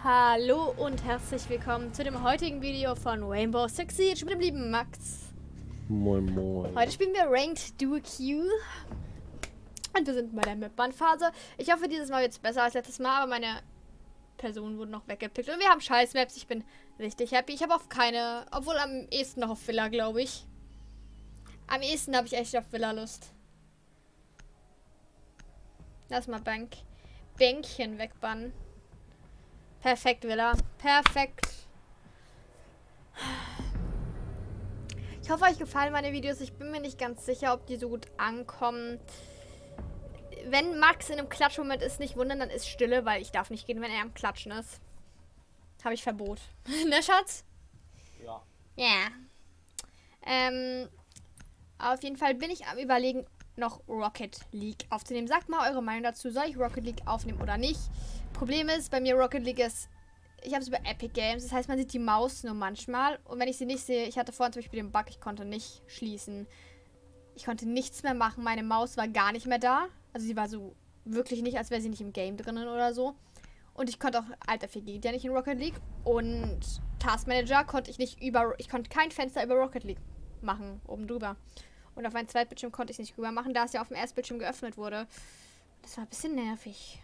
Hallo und herzlich willkommen zu dem heutigen Video von Rainbow Six Siege mit dem lieben Max. Moin moin. Heute spielen wir Ranked Duo Q. Und wir sind bei der Map-Phase. Ich hoffe, dieses Mal wird es besser als letztes Mal, aber meine Personen wurden noch weggepickt. Und wir haben scheiß Maps. Ich bin richtig happy. Ich habe auf keine, obwohl am ehesten noch auf Villa, glaube ich. Am ehesten habe ich echt auf Villa Lust. Lass mal Bänkchen wegbannen. Perfekt, Villa. Perfekt. Ich hoffe, euch gefallen meine Videos. Ich bin mir nicht ganz sicher, ob die so gut ankommen. Wenn Max in einem Klatschmoment ist, nicht wundern, dann ist Stille, weil ich darf nicht gehen, wenn er am Klatschen ist. Habe ich Verbot. Ne, Schatz? Ja. Ja. Auf jeden Fall bin ich am Überlegen, noch Rocket League aufzunehmen. Sagt mal eure Meinung dazu. Soll ich Rocket League aufnehmen oder nicht? Problem ist, bei mir Rocket League ist, ich habe es über Epic Games. Das heißt, man sieht die Maus nur manchmal. Und wenn ich sie nicht sehe, ich hatte vorhin zum Beispiel den Bug, ich konnte nicht schließen. Ich konnte nichts mehr machen. Meine Maus war gar nicht mehr da. Also sie war so wirklich nicht, als wäre sie nicht im Game drinnen oder so. Und ich konnte auch, Alter, viel geht ja nicht in Rocket League. Und Task Manager konnte ich nicht ich konnte kein Fenster über Rocket League machen, oben drüber. Und auf meinem Zweitbildschirm konnte ich es nicht rüber machen, da es ja auf dem Erstbildschirm geöffnet wurde. Das war ein bisschen nervig.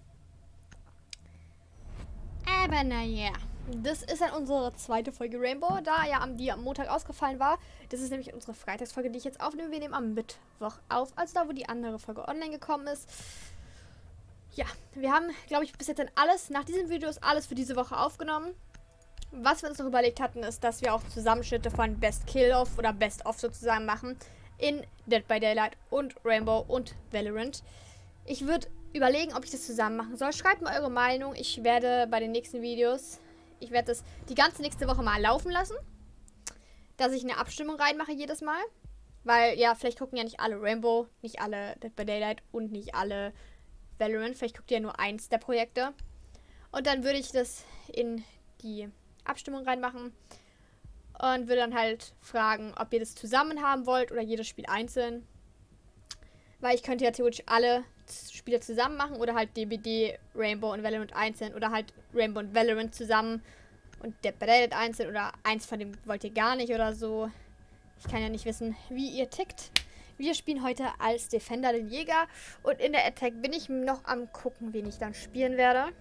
Aber naja, das ist dann unsere zweite Folge Rainbow, da ja die am Montag ausgefallen war. Das ist nämlich unsere Freitagsfolge, die ich jetzt aufnehme. Wir nehmen am Mittwoch auf, also da, wo die andere Folge online gekommen ist. Ja, wir haben, glaube ich, bis jetzt dann alles, nach diesem Video ist alles für diese Woche aufgenommen. Was wir uns noch überlegt hatten, ist, dass wir auch Zusammenschnitte von Best Kill-Off oder Best-Off sozusagen machen in Dead by Daylight und Rainbow und Valorant. Ich würde überlegen, ob ich das zusammen machen soll. Schreibt mal eure Meinung. Ich werde bei den nächsten Videos, ich werde das die ganze nächste Woche mal laufen lassen, dass ich eine Abstimmung reinmache jedes Mal. Weil, ja, vielleicht gucken ja nicht alle Rainbow, nicht alle Dead by Daylight und nicht alle Valorant. Vielleicht guckt ihr ja nur eins der Projekte. Und dann würde ich das in die Abstimmung reinmachen und würde dann halt fragen, ob ihr das zusammen haben wollt oder jedes Spiel einzeln. Weil ich könnte ja theoretisch alle Spiele zusammen machen oder halt DBD, Rainbow und Valorant einzeln oder halt Rainbow und Valorant zusammen und Dead by Daylight einzeln oder eins von dem wollt ihr gar nicht oder so. Ich kann ja nicht wissen, wie ihr tickt. Wir spielen heute als Defender den Jäger und in der Attack bin ich noch am gucken, wen ich dann spielen werde.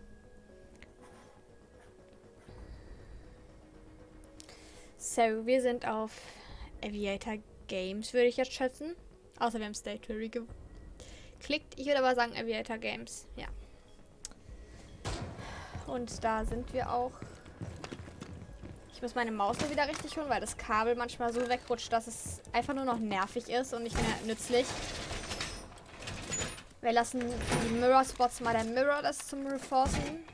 So, wir sind auf Aviator Games, würde ich jetzt schätzen. Außer wir haben State Theory geklickt. Ich würde aber sagen Aviator Games, ja. Und da sind wir auch. Ich muss meine Maus nur wieder richtig holen, weil das Kabel manchmal so wegrutscht, dass es einfach nur noch nervig ist und nicht mehr nützlich. Wir lassen die Mirror Spots mal der Mirror das zum Reforcen.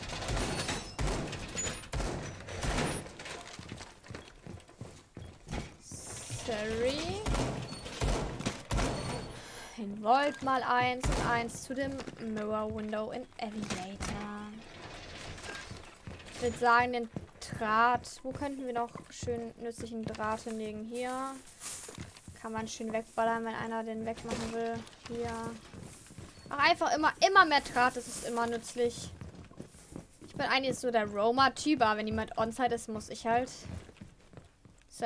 Sorry. Involve mal 1 und 1 zu dem Mirror Window in Aviator. Ich würde sagen, den Draht. Wo könnten wir noch schön nützlichen Draht hinlegen? Hier. Kann man schön wegballern, wenn einer den wegmachen will. Hier. Ach, einfach immer mehr Draht. Das ist immer nützlich. Ich bin eigentlich so der Roamer-Typ, aber wenn jemand on-site ist, muss ich halt. So.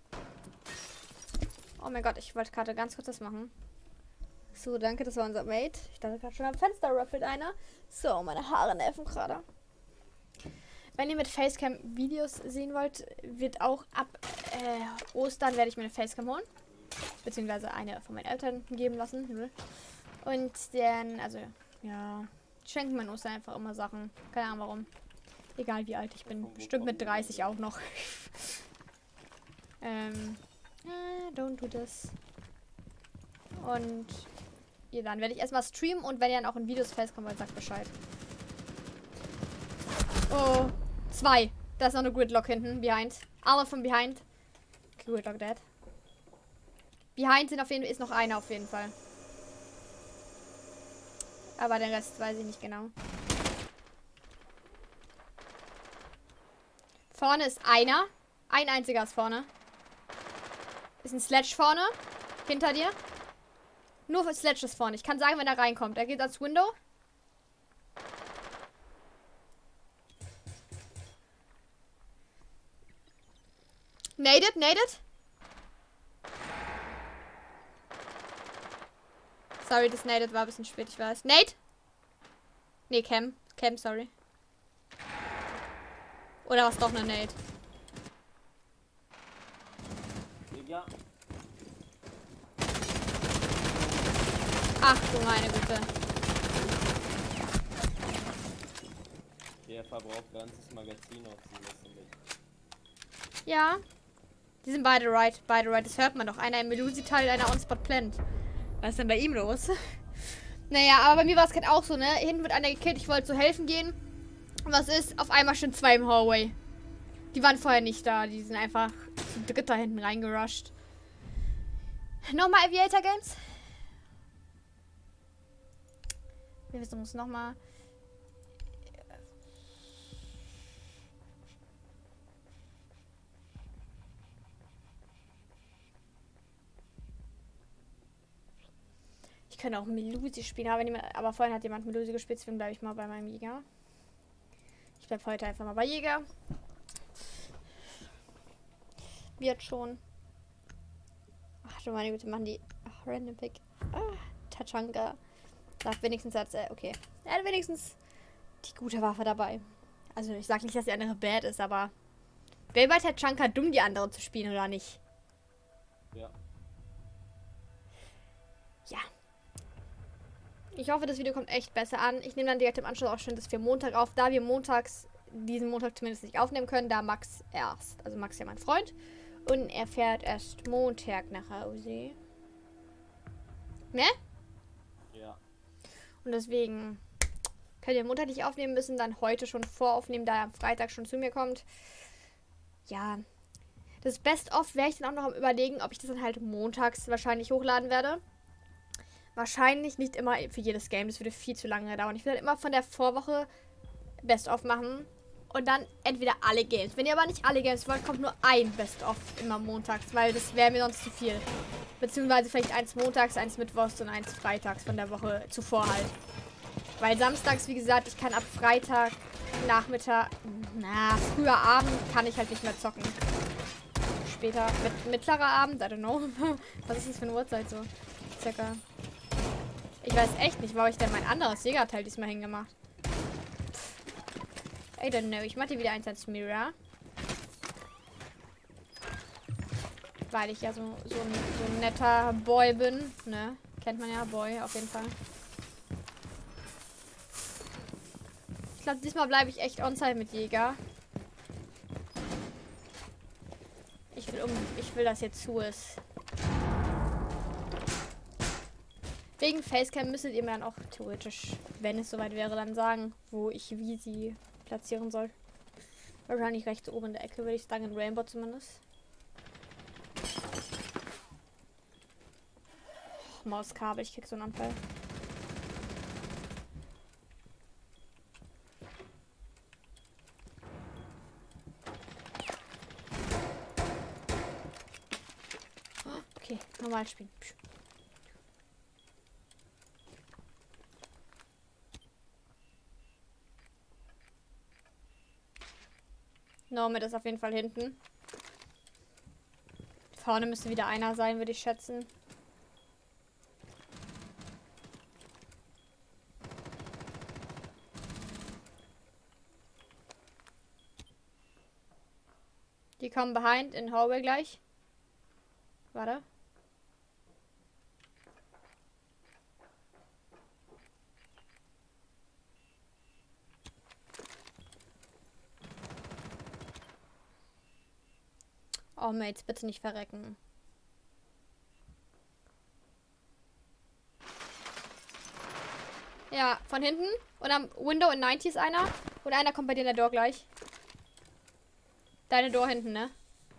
Oh mein Gott, ich wollte gerade ganz kurz das machen. So, danke, das war unser Mate. Ich dachte gerade schon am Fenster ruffelt einer. So, meine Haare nerven gerade. Wenn ihr mit Facecam Videos sehen wollt, wird auch ab Ostern werde ich mir eine Facecam holen. Beziehungsweise eine von meinen Eltern geben lassen. Und dann, also, ja, schenken meinen Ostern einfach immer Sachen. Keine Ahnung warum. Egal wie alt ich bin. Bestimmt mit 30 auch noch. Don't do this. Und ja, dann werde ich erstmal streamen und wenn ihr dann auch in Videos festkommt, sagt Bescheid. Oh, 2. Da ist noch eine Gridlock hinten, behind. Alle von behind. Gridlock dead. Behind sind auf jeden Fall, ist noch einer auf jeden Fall. Aber den Rest weiß ich nicht genau. Vorne ist einer. Ein einziger ist vorne. Ist ein Sledge vorne. Hinter dir. Nur für Sledge ist vorne. Ich kann sagen, wenn er reinkommt. Er geht ans Window. Naded, naded. Sorry, das Naded war ein bisschen spät, ich weiß. Nade? Nee, Cam. Cam, sorry. Oder was doch eine Nade? Ja. Ach du meine Güte. Der verbraucht ganzes Magazin auf sie müssen nicht. Ja. Die sind beide right. Beide right. Das hört man doch. Einer im Melusi-Teil, einer on-spot plant. Was ist denn bei ihm los? Naja, aber bei mir war es gerade auch so, ne? Hinten wird einer gekillt. Ich wollte so helfen gehen. Und was ist? Auf einmal schon 2 im Hallway. Die waren vorher nicht da. Die sind einfach zu dritt da hinten reingerusht. Nochmal Aviator Games. Wir wissen uns nochmal. Ich könnte auch Melusi spielen, aber vorhin hat jemand Melusi gespielt, deswegen bleibe ich mal bei meinem Jäger. Ich bleibe heute einfach mal bei Jäger. Wird schon. Ach du meine Güte, machen die. Ach, Random Pick. Tachanka. Darf wenigstens okay. Er hat wenigstens die gute Waffe dabei. Also ich sage nicht, dass die andere bad ist, aber wäre bei Tachanka dumm, die andere zu spielen oder nicht? Ja. Ja. Ich hoffe, das Video kommt echt besser an. Ich nehme dann direkt im Anschluss auch schon das für Montag auf. Da wir diesen Montag zumindest nicht aufnehmen können, da Max erst. Also Max ist ja mein Freund. Und er fährt erst Montag nach Hause. Ne? Ja. Und deswegen könnt ihr Montag nicht aufnehmen müssen, dann heute schon voraufnehmen, da er am Freitag schon zu mir kommt. Ja. Das Best-of werde ich dann auch noch am Überlegen, ob ich das dann halt montags wahrscheinlich hochladen werde. Wahrscheinlich nicht immer für jedes Game. Das würde viel zu lange dauern. Ich will halt immer von der Vorwoche Best-of machen. Und dann entweder alle Games. Wenn ihr aber nicht alle Games wollt, kommt nur ein Best-of immer montags. Weil das wäre mir sonst zu viel. Beziehungsweise vielleicht eins montags, eins mittwochs und eins freitags von der Woche zuvor halt. Weil samstags, wie gesagt, ich kann ab Freitag, Nachmittag, früher Abend kann ich halt nicht mehr zocken. Später, mittlerer Abend, I don't know. Was ist das für eine Uhrzeit so? Circa. Ich weiß echt nicht, wo habe ich denn mein anderes Jägerteil diesmal hingemacht. I don't know. Ich mache dir wieder eins als Mirror. Weil ich ja so ein netter Boy bin. Ne? Kennt man ja, Boy, auf jeden Fall. Ich glaube, diesmal bleibe ich echt on-site mit Jäger. Ich will, dass jetzt zu ist. Wegen Facecam müsstet ihr mir dann auch theoretisch, wenn es soweit wäre, dann sagen, wo ich wie sie platzieren soll. Wahrscheinlich rechts oben in der Ecke, würde ich sagen, in Rainbow zumindest. Oh, Mauskabel, ich krieg so einen Anfall. Okay, normal spielen. Nomad ist auf jeden Fall hinten. Vorne müsste wieder einer sein, würde ich schätzen. Die kommen behind in Hallway gleich. Warte. Oh, Mates, bitte nicht verrecken. Ja, von hinten. Und am Window in 90 ist einer. Und einer kommt bei dir in der Door gleich. Deine Door hinten, ne?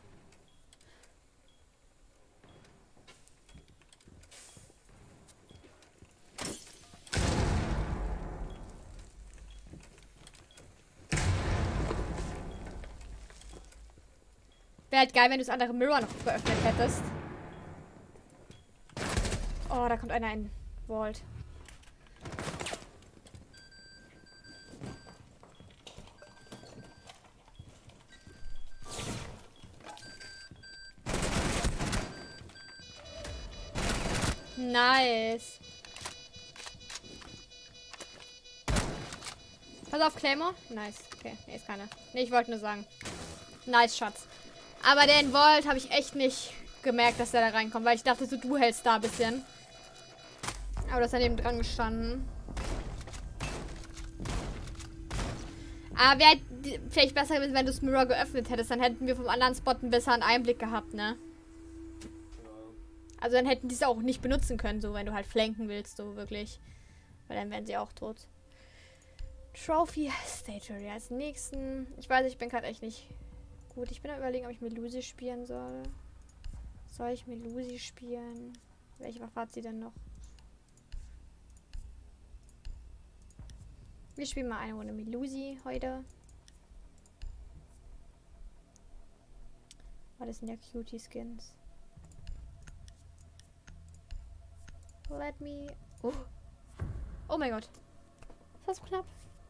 Wäre halt geil, wenn du das andere Mirror noch geöffnet hättest. Oh, da kommt einer in Vault. Nice. Pass auf, Claymore. Nice. Okay, nee, ist keine. Nee, ich wollte nur sagen. Nice, Schatz. Aber den Volt habe ich echt nicht gemerkt, dass der da reinkommt, weil ich dachte, so, du hältst da ein bisschen. Aber das ist daneben dran gestanden. Aber wäre vielleicht besser gewesen, wenn du das Mirror geöffnet hättest. Dann hätten wir vom anderen Spot einen besseren Einblick gehabt, ne? Also dann hätten die es auch nicht benutzen können, so wenn du halt flanken willst, so wirklich. Weil dann wären sie auch tot. Trophy Stage Area als nächsten. Ich weiß, ich bin gerade echt nicht gut. Ich bin am Überlegen, ob ich Melusi spielen soll. Soll ich Melusi spielen? Welche Waffe hat sie denn noch? Wir spielen mal eine Runde Melusi heute. Oh, das sind ja Cutie Skins. Let me... Oh, oh mein Gott. Das war so knapp.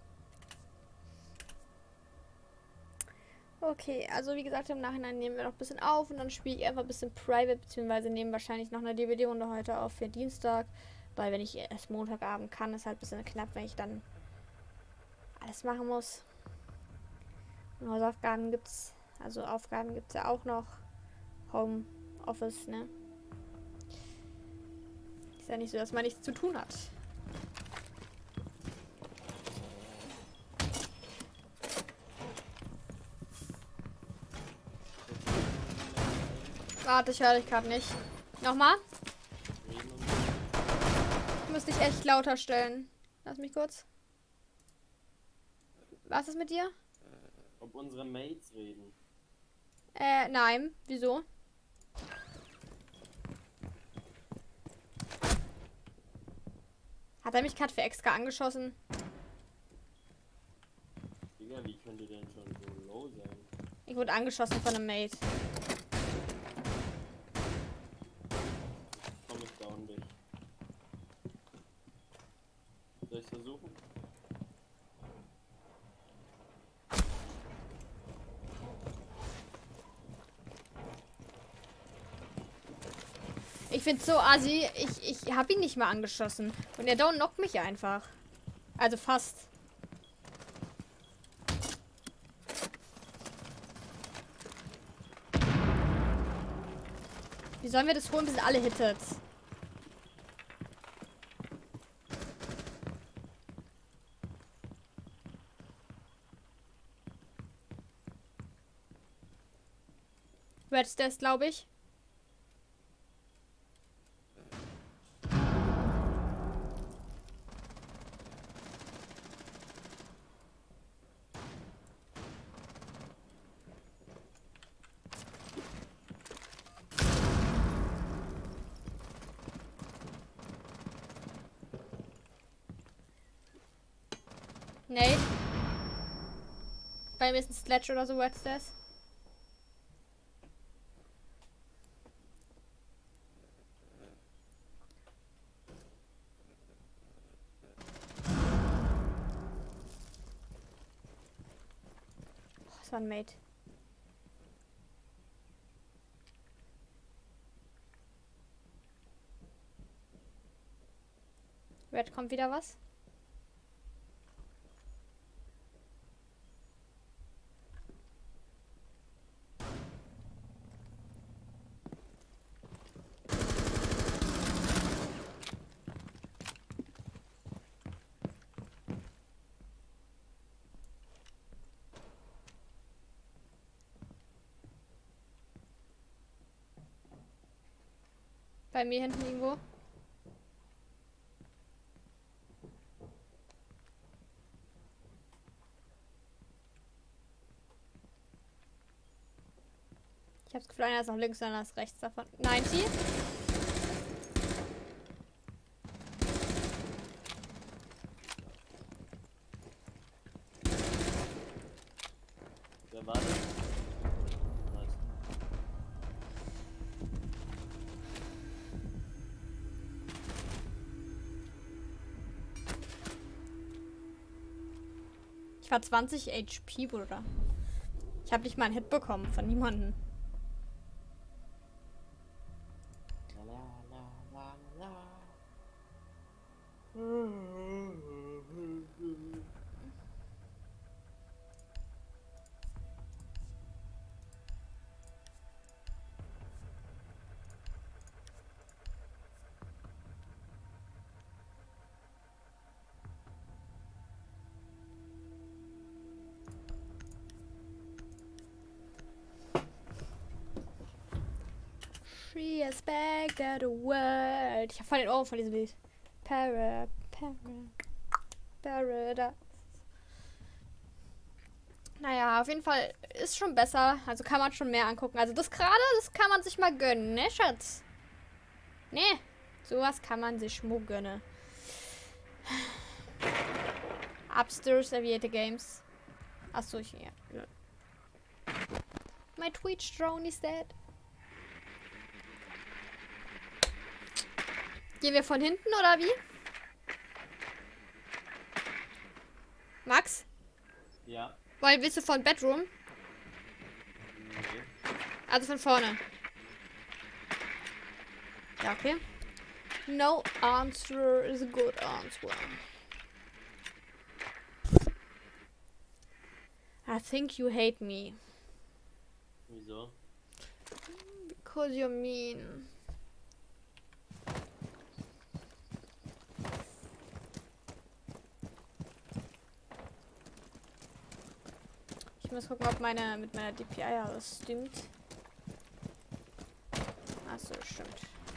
Okay, also wie gesagt, im Nachhinein nehmen wir noch ein bisschen auf und dann spiele ich einfach ein bisschen Private, beziehungsweise nehmen wahrscheinlich noch eine DVD-Runde heute auf für Dienstag. Weil wenn ich erst Montagabend kann, ist halt ein bisschen knapp, wenn ich dann alles machen muss. Und Hausaufgaben gibt's, also Aufgaben gibt's ja auch noch. Homeoffice, ne? Ist ja nicht so, dass man nichts zu tun hat. Warte, ich höre dich gerade nicht. Nochmal? Ich muss dich echt lauter stellen. Lass mich kurz. Was ist mit dir? Ob unsere Mates reden. Nein. Wieso? Hat er mich gerade für extra angeschossen? Digga, wie könnte denn schon so low sein? Ich wurde angeschossen von einem Mate. Komm, ich down dich. Soll ich's versuchen? Ich find's so assi. Ich hab ihn nicht mal angeschossen. Und er down-knockt mich einfach. Also fast. Wie sollen wir das holen, bis alle hittet? Red Stairs, glaube ich. Nee. Bei mir ist ein Sledge oder so, Red Stairs. Das war ein Mate. Red, kommt wieder was? Bei mir hinten irgendwo. Ich hab's Gefühl, einer ist noch links, einer ist rechts davon. 90. Wer war das? Nice. Ich war 20 HP, Bruder. Ich habe nicht mal einen Hit bekommen von niemandem. La, la, la, la, la. She is back at the world. Ich hab voll den Ohren von diesem Lied. Paradise. Naja, auf jeden Fall ist schon besser. Also kann man schon mehr angucken. Also das gerade, das kann man sich mal gönnen, ne, Schatz? Ne, sowas kann man sich mal gönnen. Upstairs Aviator Games. Achso, ja. My Twitch drone is dead. Gehen wir von hinten oder wie? Max? Ja. Willst du von Bedroom? Nee. Also von vorne. Ja, okay. No answer is a good answer. I think you hate me. Wieso? Because you're mean. Ich muss gucken, ob mit meiner DPI alles stimmt. Achso, stimmt.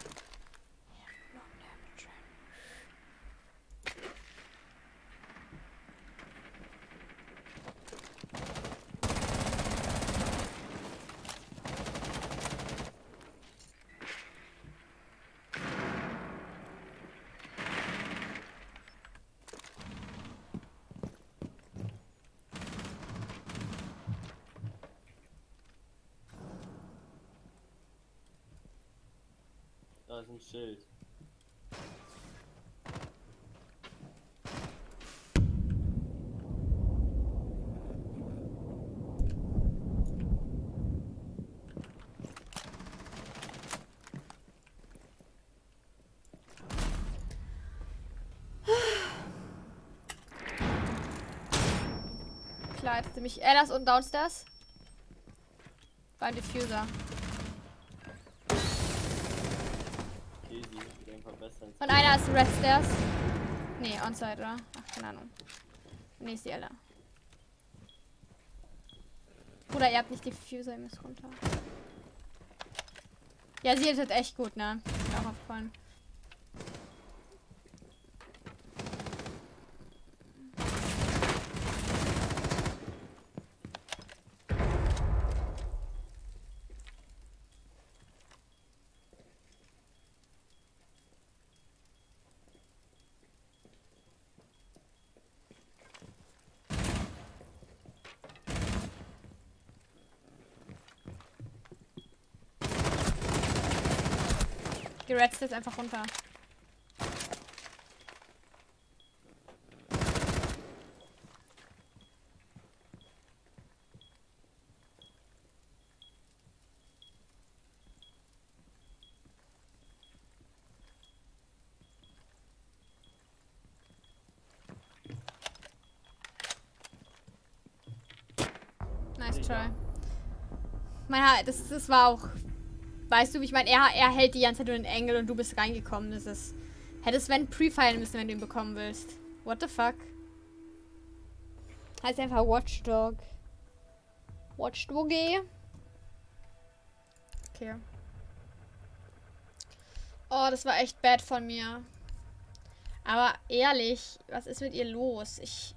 Da ist ein Schild. Klar, jetzt nämlich Ellas und Downstairs. Beim Diffuser. Okay, sie wird einfach besser. Und einer ist Red Stairs. Nee, Onside, oder? Ach, keine Ahnung. Nee, ist die Ella. Bruder, ihr habt nicht Diffuser, ihr müsst runter. Ja, sie ist halt echt gut, ne? Ist mir auch aufgefallen. Die Red Stairs einfach runter. Nice try. Das war auch... Weißt du, wie ich meine, er hält die ganze Zeit nur den Engel und du bist reingekommen. Das ist... Hättest Sven pre-filen müssen, wenn du ihn bekommen willst. What the fuck? Heißt einfach Watchdog. Watchdoggy. Okay. Oh, das war echt bad von mir. Aber ehrlich, was ist mit ihr los?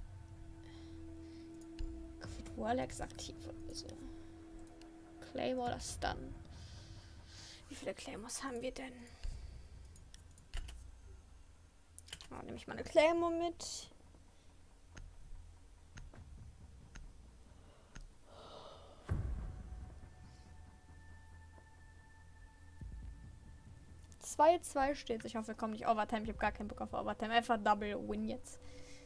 Warlex aktiv oder so. Claymore oder Stun. Wie viele Claymores haben wir denn? Oh, nehme ich mal eine Claymore mit. Zwei steht. Ich hoffe, wir kommen nicht Overtime. Ich habe gar keinen Bock auf Overtime. Einfach Double Win jetzt.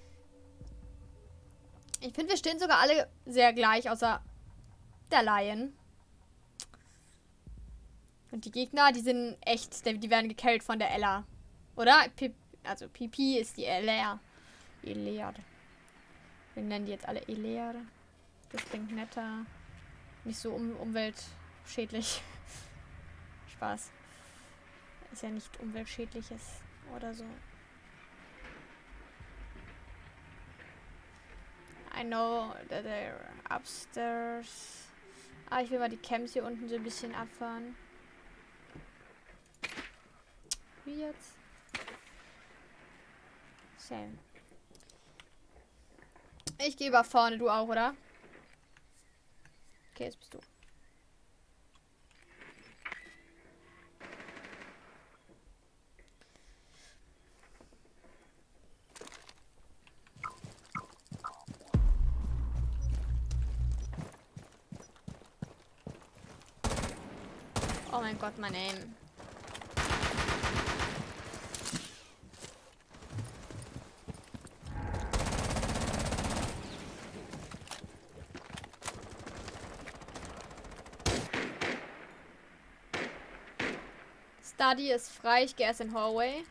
Ich finde, wir stehen sogar alle sehr gleich, außer der Lion. Und die Gegner, die sind echt, die werden gecarried von der Ella. Oder? also PP ist die Eleer. Eleer. Wir nennen die jetzt alle Eleer. Das klingt netter. Nicht so umweltschädlich. Spaß. Ist ja nicht umweltschädliches oder so. I know that they're upstairs. Ah, ich will mal die Camps hier unten so ein bisschen abfahren. Wie jetzt? Same. Ich gehe über vorne, du auch, oder? Okay, jetzt bist du. Oh mein Gott, mein Aim. Study ist frei, ich gehe erst in Hallway.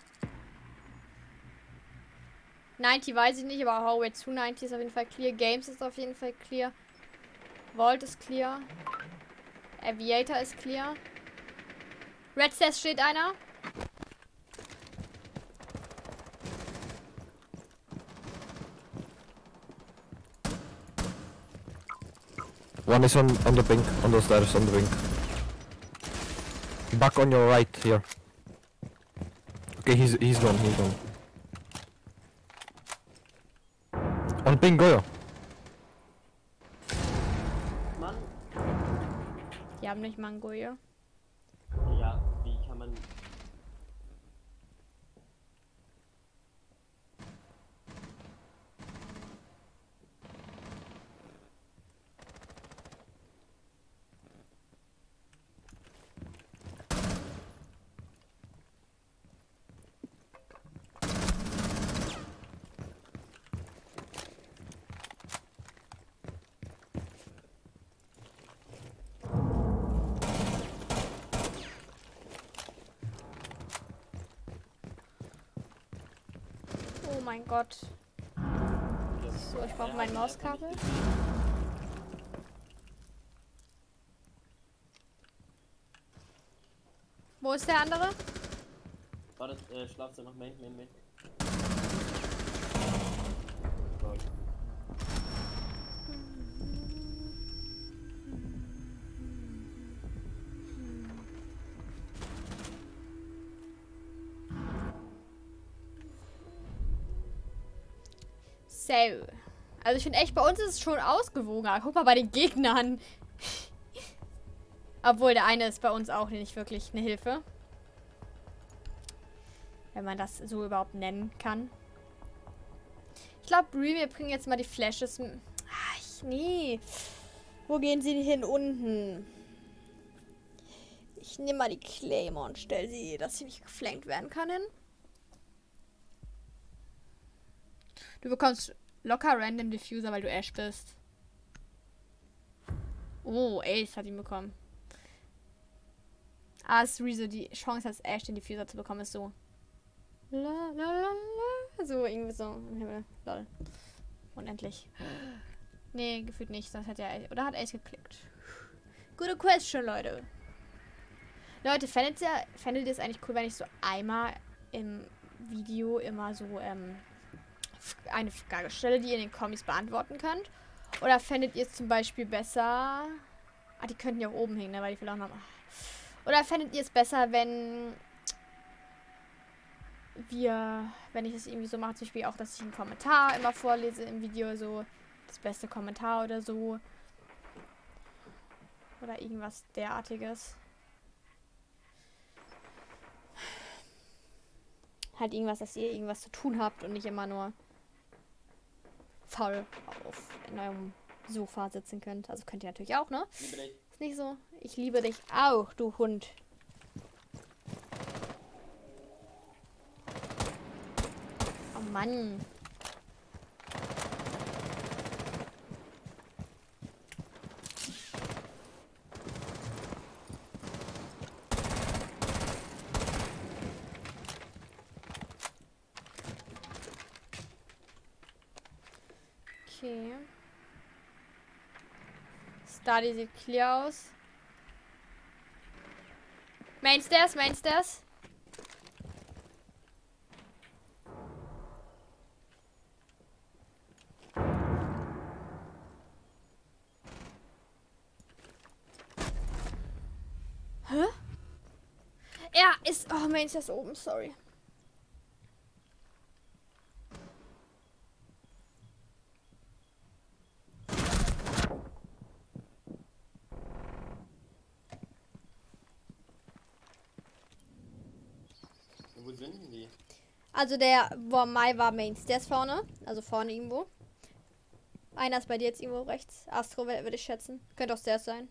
90 weiß ich nicht, aber Hallway zu 90 ist auf jeden Fall clear. Games ist auf jeden Fall clear. Vault ist clear. Aviator ist clear. Red Stairs steht einer. One is on the pink, on the stairs, on the pink. Back on your right here. Okay, he's gone, he's gone. On pink, Goyo. Mann. Die haben nicht Mango hier. Ja, wie kann man... Oh mein Gott. So, ich brauche mein Mauskabel. Wo ist der andere? Warte, Schlafzimmer, Main. Gold. So. Also ich finde echt, bei uns ist es schon ausgewogener. Guck mal bei den Gegnern. Obwohl der eine ist bei uns auch nicht wirklich eine Hilfe. Wenn man das so überhaupt nennen kann. Ich glaube, wir bringen jetzt mal die Flashes. Nee. Wo gehen sie hin? Unten. Ich nehme mal die Claymore und stelle sie, dass sie nicht geflankt werden kann, hin. Du bekommst locker Random Diffuser, weil du Ash bist. Oh, Ace hat ihn bekommen. Ah, ist Rezo, die Chance, als Ash den Diffuser zu bekommen, ist so. La, la, la, la. So, irgendwie so im Himmel. Lol. Unendlich. Nee, gefühlt nicht. Sonst hat er. Oder hat Ace geklickt? Gute Question, Leute. Leute, fändet ihr es eigentlich cool, wenn ich so einmal im Video immer so, eine Frage stelle, die ihr in den Kommis beantworten könnt? Oder fändet ihr es zum Beispiel besser... Ah, die könnten ja auch oben hängen, ne, weil die vielleicht noch... Oder fändet ihr es besser, wenn ich es irgendwie so mache, zum Beispiel auch, dass ich einen Kommentar immer vorlese im Video, so das beste Kommentar oder so. Oder irgendwas derartiges. Halt irgendwas, dass ihr irgendwas zu tun habt und nicht immer nur faul in eurem Sofa sitzen könnt. Also könnt ihr natürlich auch, ne? Liebe dich. Ist nicht so. Ich liebe dich auch, du Hund. Oh Mann. Okay. Study sieht clear aus. Mainstairs, Mainstairs. Hä? Er ist... Oh, Mainstairs oben, sorry. Wo sind denn die? Also der Mai war Mainstairs vorne. Also vorne irgendwo. Einer ist bei dir jetzt irgendwo rechts. Astro würde ich schätzen. Könnte auch Stairs sein.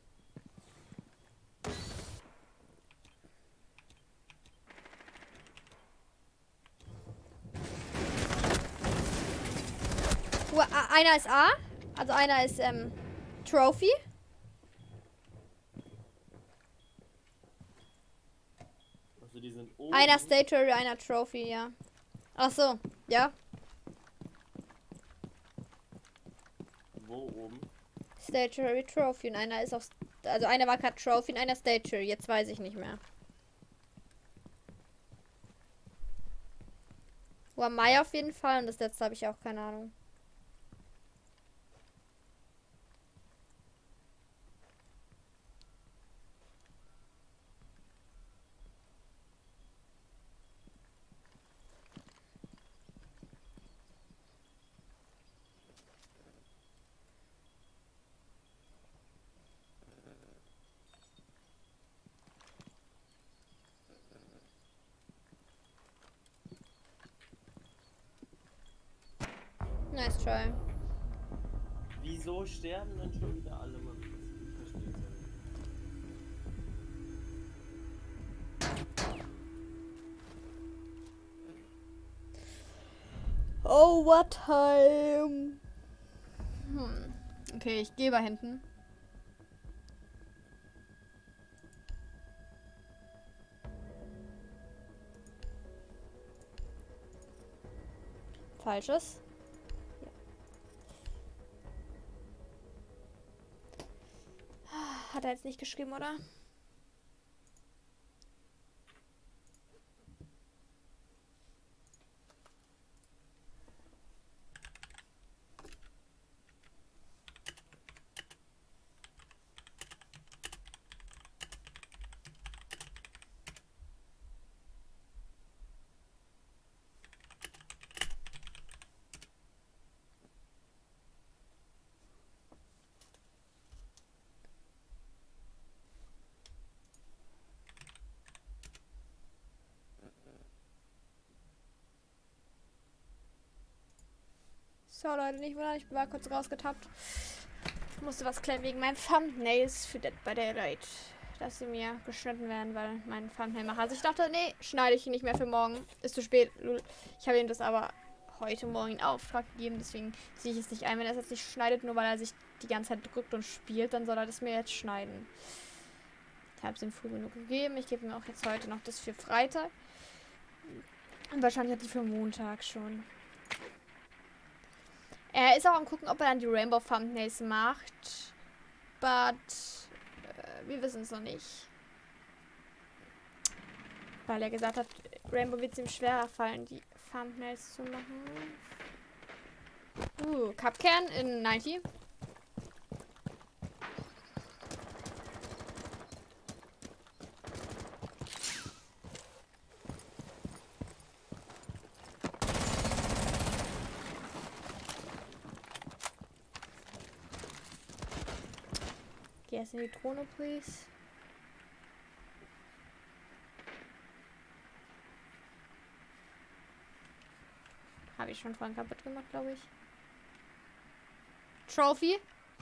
Einer ist A. Also einer ist Trophy. Also die sind oben. Einer Statuary, einer Trophy, ja. Ach so, ja. Wo oben? Statuary, Trophy und einer ist auf... Also einer war gerade Trophy und einer Statuary. Jetzt weiß ich nicht mehr. Mai auf jeden Fall und das letzte habe ich auch keine Ahnung. Nice try. Wieso sterben denn schon wieder alle, Mann? Ich verstehe es ja nicht. Oh, what time? Okay, ich gehe bei hinten. Falsches. Ja. Hat er jetzt nicht geschrieben, oder? So, Leute, nicht wundern, ich war kurz rausgetappt. Ich musste was klären wegen meinen Thumbnails für Dead by Daylight. Dass sie mir geschnitten werden, weil mein Thumbnail macht. Also ich dachte, nee, schneide ich nicht mehr für morgen. Ist zu spät. Ich habe ihm das aber heute Morgen in Auftrag gegeben. Deswegen sehe ich es nicht ein. Wenn er es jetzt nicht schneidet, nur weil er sich die ganze Zeit drückt und spielt, dann soll er das mir jetzt schneiden. Ich habe es ihm früh genug gegeben. Ich gebe ihm auch jetzt heute noch das für Freitag. Und wahrscheinlich hat die für Montag schon. Er ist auch am gucken, ob er dann die Rainbow Thumbnails macht. But wir wissen es noch nicht. Weil er gesagt hat, Rainbow wird es ihm schwerer fallen, die Thumbnails zu machen. Cupcan in 90. Erst in die Drohne, please. Habe ich schon vorhin kaputt gemacht, glaube ich. Trophy.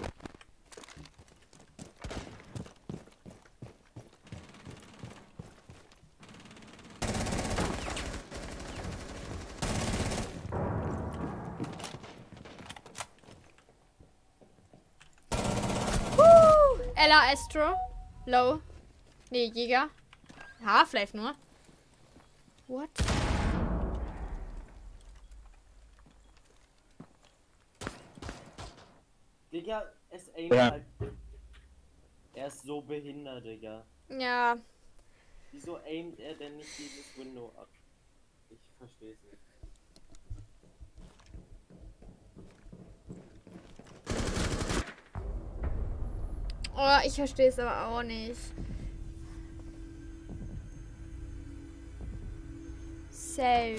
Ella Astro. Low. Nee, Jäger. Half-Life nur. What? Digga, es aimt Ja. halt. Er ist so behindert, Digga. Ja. Wieso aimt er denn nicht dieses Window ab? Ich versteh's nicht. Oh, ich verstehe es aber auch nicht. So.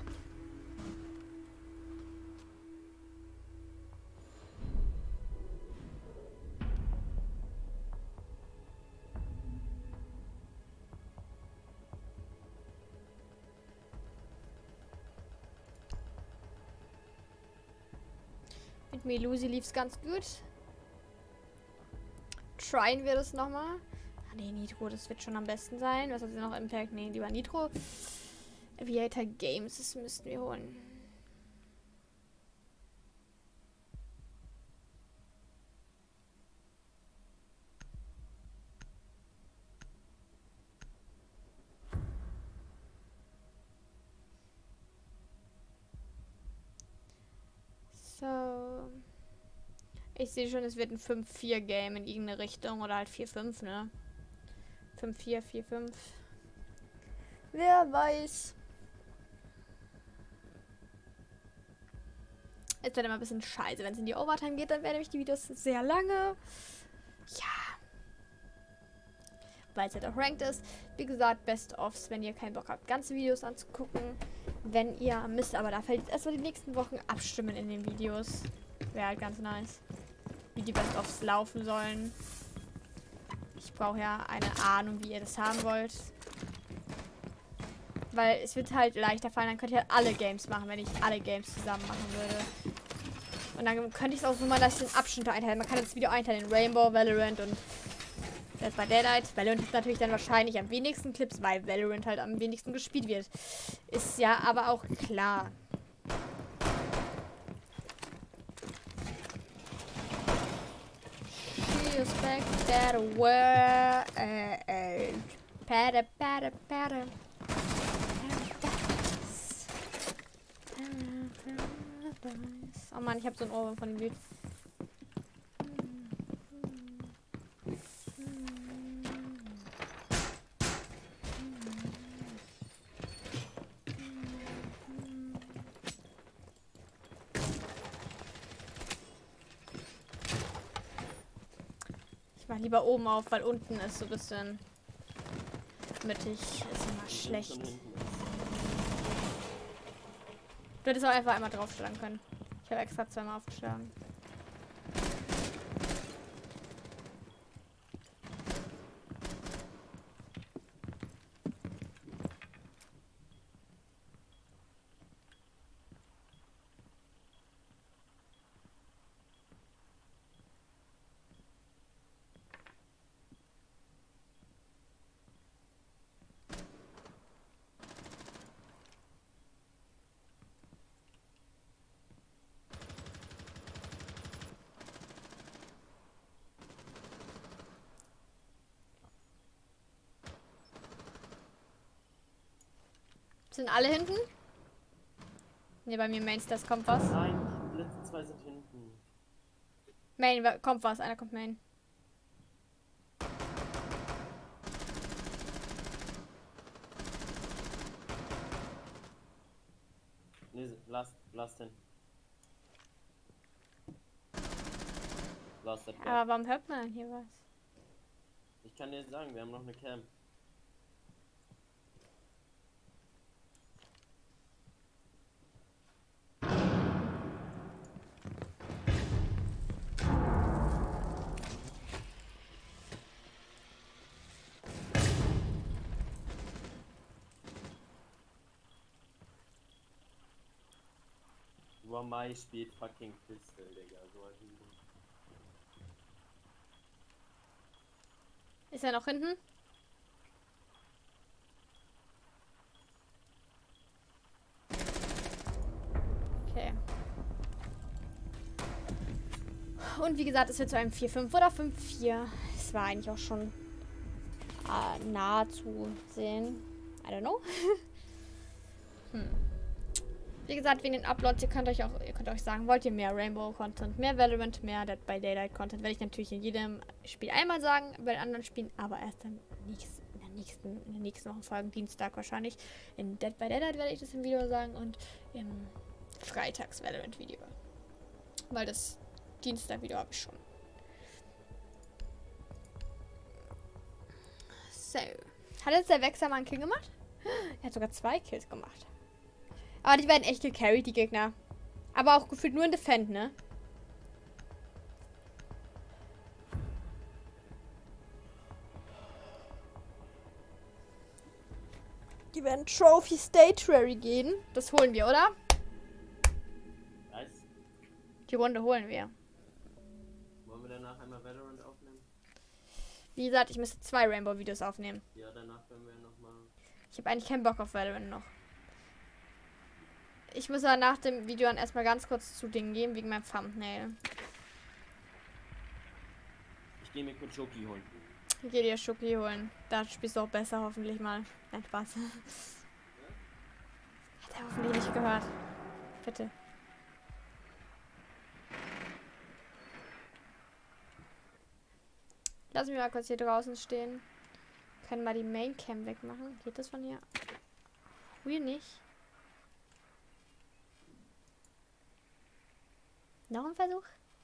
Mit Melusi lief es ganz gut. Tryen wir das nochmal. Ah, nee, Nitro, das wird schon am besten sein. Was hat sie noch? Impact? Nee, lieber Nitro. Aviator Games, das müssten wir holen. So. Ich sehe schon, es wird ein 5-4-Game in irgendeine Richtung oder halt 4-5, ne? 5-4, 4-5. Wer weiß. Es wird immer ein bisschen scheiße, wenn es in die Overtime geht, dann werden nämlich die Videos sehr lange. Ja. Weil es halt auch ranked ist. Wie gesagt, Best-ofs, wenn ihr keinen Bock habt, ganze Videos anzugucken. Wenn ihr müsst, aber da fällt jetzt erstmal die nächsten Wochen abstimmen in den Videos. Wäre halt ganz nice. Wie die Best-ofs laufen sollen. Ich brauche ja eine Ahnung, wie ihr das haben wollt. Weil es wird halt leichter fallen, dann könnt ihr halt alle Games machen, wenn ich alle Games zusammen machen würde. Und dann könnte ich es auch so mal, dass ich den Abschnitt einteilen. Man kann das Video einteilen in Rainbow, Valorant und Dead by Daylight. Valorant hat natürlich dann wahrscheinlich am wenigsten Clips, weil Valorant halt am wenigsten gespielt wird. Ist ja aber auch klar. Back that world. Patter. Oh Mann, ich hab so ein Ohrwurm von dem Lied. Ich mach lieber oben auf, weil unten ist so ein bisschen mittig. Ist immer schlecht. Du hättest auch einfach einmal draufschlagen können. Ich habe extra zweimal aufgeschlagen. Sind alle hinten? Ne, bei mir Mainsters kommt was. Nein, die letzten zwei sind hinten. Main, kommt was. Einer kommt Main. Nee, last hin. Last at Aber warum hört man denn hier was? Ich kann dir sagen, wir haben noch eine Cam. Mai spielt fucking Pistol, Digga. So ein Huren. Ist er noch hinten? Okay. Und wie gesagt, es wird zu einem 4-5 oder 5-4. Es war eigentlich auch schon nah zu sehen. I don't know. Wie gesagt, wegen den Uploads, ihr könnt euch sagen, wollt ihr mehr Rainbow-Content, mehr Valorant, mehr Dead by Daylight-Content, werde ich natürlich in jedem Spiel einmal sagen, bei den anderen Spielen, aber erst dann in der nächsten Woche Folgen, Dienstag wahrscheinlich. In Dead by Daylight werde ich das im Video sagen und im Freitags-Valorant-Video. Weil das Dienstag-Video habe ich schon. So. Hat jetzt der Wechsler mal einen Kill gemacht? Er hat sogar 2 Kills gemacht. Aber die werden echt gecarried, die Gegner. Aber auch gefühlt nur in Defend, ne? Die werden Trophy Stage Rary gehen. Das holen wir, oder? Nice. Die Runde holen wir. Wollen wir danach einmal Valorant aufnehmen? Wie gesagt, ich müsste 2 Rainbow-Videos aufnehmen. Ja, danach können wir nochmal. Ich habe eigentlich keinen Bock auf Valorant noch. Ich muss aber nach dem Video dann erstmal ganz kurz zu Dingen gehen, wegen meinem Thumbnail. Ich gehe mir kurz Schoki holen. Ich gehe dir Schoki holen. Da spielst du auch besser, hoffentlich mal. Nein, Spaß. Hat er hoffentlich nicht gehört. Bitte. Lass mich mal kurz hier draußen stehen. Können mal die Maincam wegmachen. Geht das von hier? Wir nicht. Noch ein Versuch?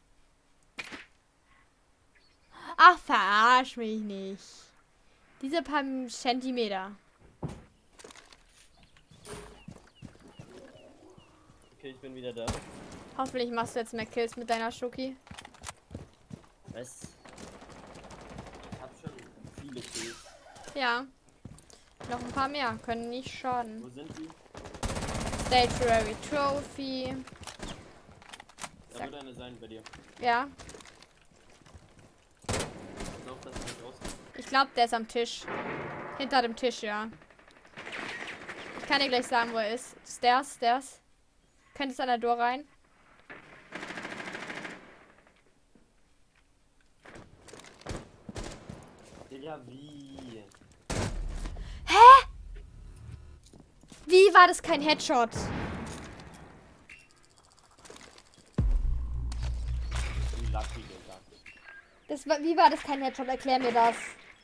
Ach, verarsch mich nicht. Diese paar Zentimeter. Okay, ich bin wieder da. Hoffentlich machst du jetzt mehr Kills mit deiner Schoki. Was? Ich hab schon viele Kills. Ja. Noch ein paar mehr. Können nicht schaden. Wo sind die? Stage Rary Trophy. Da wird eine sein bei dir. Ja. Pass auf, dass du nicht rauskommst. Ich glaube, der ist am Tisch. Hinter dem Tisch, ja. Ich kann dir gleich sagen, wo er ist. Stairs. Könntest an der Door rein. Digga, wie? Wie war das kein Headshot? Wie lucky, Digga. Wie war das kein Headshot? Erklär mir das.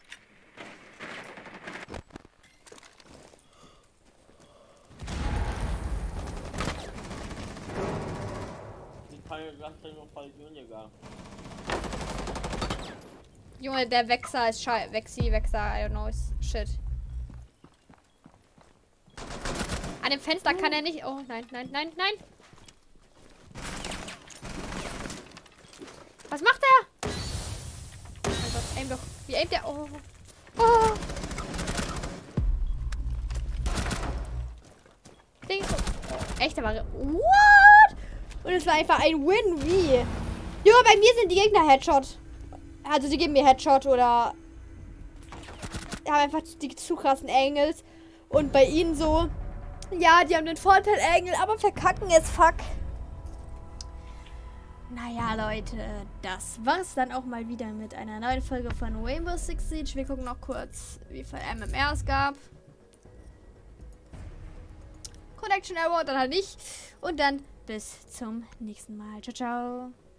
Ich kann ja ganz noch Fallion, Digga. Junge, der Wechsler ist Wechsler, I don't know, ist shit. An dem Fenster kann er nicht. Oh, nein. Was macht er? Oh mein Gott, aim doch. Wie aimt der? Oh. Ding. Echt, der war. What? Und es war einfach ein Win. Wie? Junge, bei mir sind die Gegner Headshot. Also, die geben mir Headshot oder. Haben einfach die zu krassen Angles. Und bei ihnen so. Ja, die haben den Vorteil Engel, aber verkacken es fuck. Naja, Leute, das war's dann auch mal wieder mit einer neuen Folge von Rainbow Six Siege. Wir gucken noch kurz, wie viele MMR es gab. Connection Error, dann halt nicht. Und dann bis zum nächsten Mal. Ciao, ciao.